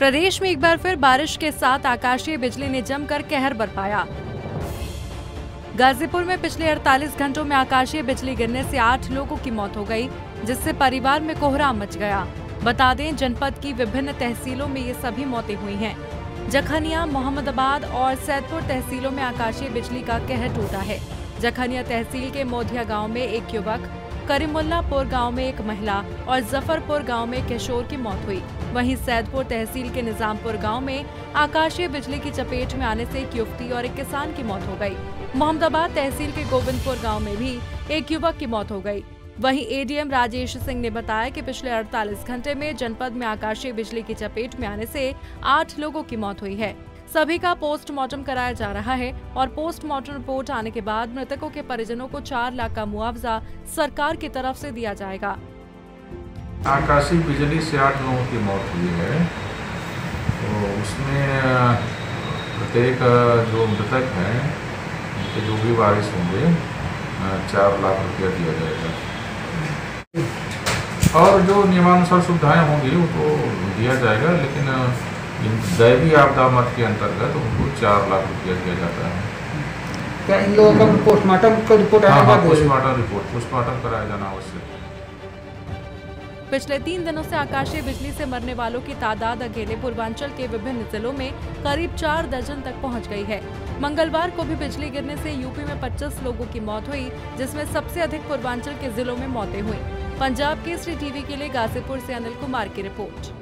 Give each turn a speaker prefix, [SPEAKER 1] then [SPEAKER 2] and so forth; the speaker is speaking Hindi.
[SPEAKER 1] प्रदेश में एक बार फिर बारिश के साथ आकाशीय बिजली ने जमकर कहर बरपाया। गाजीपुर में पिछले 48 घंटों में आकाशीय बिजली गिरने से 8 लोगों की मौत हो गई, जिससे परिवार में कोहराम मच गया। बता दें, जनपद की विभिन्न तहसीलों में ये सभी मौतें हुई हैं। जखनिया, मोहम्मदाबाद और सैदपुर तहसीलों में आकाशीय बिजली का कहर टूटा है। जखनिया तहसील के मोधिया गांव में एक युवक, करीमुल्लापुर गांव में एक महिला और जफरपुर गांव में एक किशोर की मौत हुई। वहीं सैदपुर तहसील के निजामपुर गांव में आकाशीय बिजली की चपेट में आने से एक युवती और एक किसान की मौत हो गई। मोहम्मदाबाद तहसील के गोविंदपुर गांव में भी एक युवक की मौत हो गई। वहीं एडीएम राजेश सिंह ने बताया कि पिछले 48 घंटे में जनपद में आकाशीय बिजली की चपेट में आने से 8 लोगों की मौत हुई है। सभी का पोस्टमार्टम कराया जा रहा है और पोस्टमार्टम रिपोर्ट आने के बाद मृतकों के परिजनों को 4 लाख का मुआवजा सरकार की तरफ से दिया जाएगा।
[SPEAKER 2] आकाशीय बिजली से 8 लोगों की मौत हुई है, तो उसमें प्रत्येक जो मृतक हैं उनके जो भी वारिस होंगे 4 लाख रुपया दिया जाएगा और जो नियमानुसार सुविधाएं होंगी वो तो दिया जाएगा, लेकिन दैवीय आपदा मद के अंतर्गत उनको 4 लाख रुपया दिया जाता है।
[SPEAKER 3] क्या इन लोगों का पोस्टमार्टम का रिपोर्ट आएगा?
[SPEAKER 2] हाँ, पोस्टमार्टम कराया जाना आवश्यक।
[SPEAKER 1] पिछले 3 दिनों से आकाशीय बिजली से मरने वालों की तादाद अकेले पूर्वांचल के विभिन्न जिलों में करीब 4 दर्जन तक पहुंच गई है। मंगलवार को भी बिजली गिरने से यूपी में 25 लोगों की मौत हुई, जिसमें सबसे अधिक पूर्वांचल के जिलों में मौतें हुई। पंजाब केसरी टीवी के लिए गाजीपुर से अनिल कुमार की रिपोर्ट।